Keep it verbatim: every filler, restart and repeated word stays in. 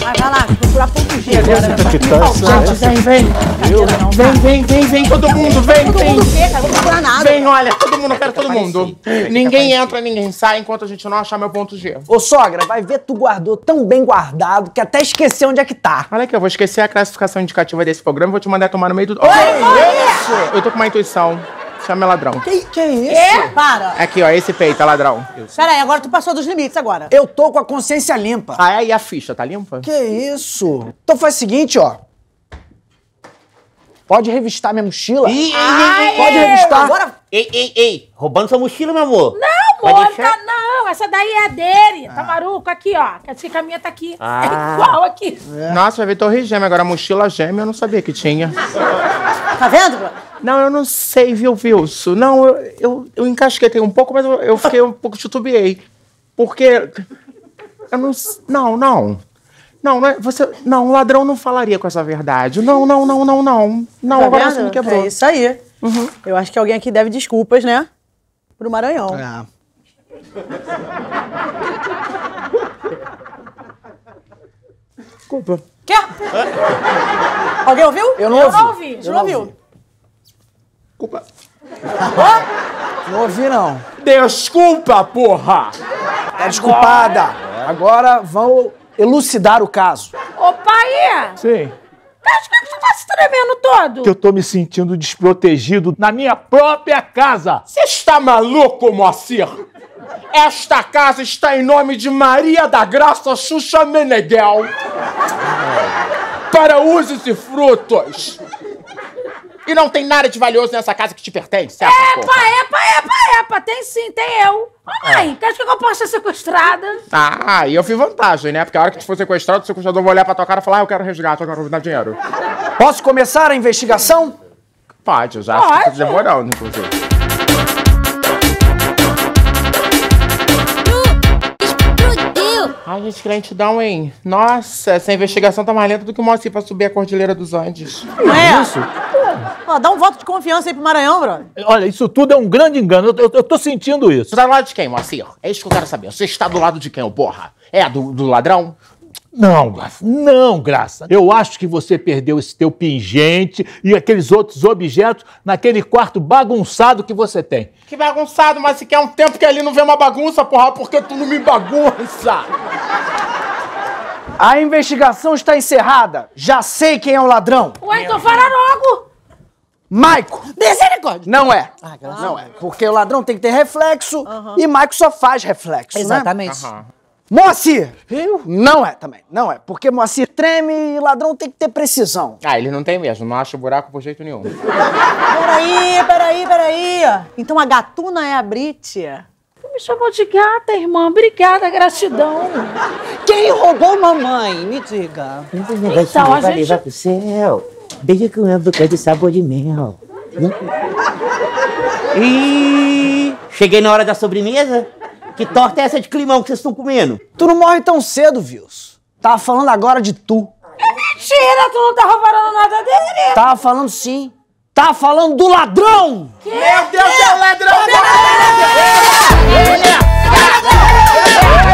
Vai, vai lá, procurar ponto G agora. Gente, vem, vem. Vem, vem, vem, vem. Todo mundo, vem, todo vem. Todo mundo vê, cara, não vou procurar nada. Vem, olha, todo mundo, eu quero todo mundo. Ninguém entra, ninguém sai enquanto a gente não achar meu ponto G. Ô, sogra, vai ver, tu guardou tão bem guardado que até esqueceu onde é que tá. Olha aqui, eu vou esquecer a classificação indicativa desse programa e vou te mandar tomar no meio do... Oi, isso! Eu tô com uma intuição. Chama ladrão. Que, que é isso? É? Para. Aqui, ó, esse peito, é ladrão. Pera aí, agora tu passou dos limites agora. Eu tô com a consciência limpa. Ah, é? E a ficha, tá limpa? Que isso? Então faz o seguinte, ó. Pode revistar minha mochila? Ih, Ai, ei, ei, Pode ei. revistar? Agora... Ei, ei, ei. Roubando sua mochila, meu amor. Não, Vai amor, deixar? tá, não, essa daí é dele, tá maluco? Aqui, ó, essa caminha tá aqui, Ah. é igual aqui. Nossa, vai ver torre gêmea. Agora, mochila gêmea eu não sabia que tinha. Tá vendo, bro? Não, eu não sei, viu, Wilson? Não, eu, eu, eu encasquetei um pouco, mas eu, eu fiquei um pouco titubeei. Porque... Eu não... Não, não. Não, não é, você... Não, um ladrão não falaria com essa verdade. Não, não, não, não, não. Não, Tá agora vendo? você me quebrou. É isso aí. Uhum. Eu acho que alguém aqui deve desculpas, né? Pro Maranhão. É. Desculpa. Quê? Alguém ouviu? Eu não Eu ouvi. não ouvi. Você não ouviu? Desculpa. Não ouvi, não. Desculpa, porra! Tá desculpada. Agora vamos elucidar o caso. Ô, pai, Sim. acho que tu tá se tremendo todo. Que eu tô me sentindo desprotegido na minha própria casa. Você está maluco, Moacir? Esta casa está em nome de Maria da Graça Xuxa Meneghel. Para usos e frutos. E não tem nada de valioso nessa casa que te pertence, certo? Epa, epa, epa, epa, tem sim, tem eu. Ô, mãe, quer que eu possa ser sequestrada? Ah, e eu fui vantagem, né? Porque a hora que tu for sequestrado, o sequestrador vai olhar pra tua cara e falar, ah, eu quero resgate, eu quero dar dinheiro. Posso começar a investigação? Pode, eu já acho que Pode. tá demorando, inclusive. Ai, gente, que lentidão, hein? Nossa, essa investigação tá mais lenta do que o Moacir pra subir a Cordilheira dos Andes. Não é? Isso? Ó, dá um voto de confiança aí pro Maranhão, brother. Olha, isso tudo é um grande engano. Eu, eu, eu tô sentindo isso. Você tá do lado de quem, Moacir? É isso que eu quero saber. Você está do lado de quem, ô porra? É do, do ladrão? Não, Graça. Não, Graça. Eu acho que você perdeu esse teu pingente e aqueles outros objetos naquele quarto bagunçado que você tem. Que bagunçado, mas se quer um tempo que ali não vê uma bagunça, porra, porque tu não me bagunça. A investigação está encerrada. Já sei quem é o ladrão. Ué, então fala logo. Maico. Misericórdia. Não é. Ah, Não é. Porque o ladrão tem que ter reflexo e Maico só faz reflexo, Exatamente. né? Moacir. Eu? Não é também. Não é. Porque Moacir treme e ladrão tem que ter precisão. Ah, ele não tem mesmo. Não acha buraco por jeito nenhum. Peraí, peraí, peraí. Então a gatuna é a Britia? Me chamou de gata, irmã. Obrigada, gratidão. Quem roubou mamãe? Me diga. Esse negocinho Então, a vai gente- levar pro céu. Beijo com a boca de sabor de mel. E cheguei na hora da sobremesa. Que torta é essa de climão que vocês estão comendo? Tu não morre tão cedo, Vils. Tava falando agora de tu. Mentira, tu não tá roubando nada dele. Tava falando sim. Tava falando do ladrão! Meu Deus, é o ladrão!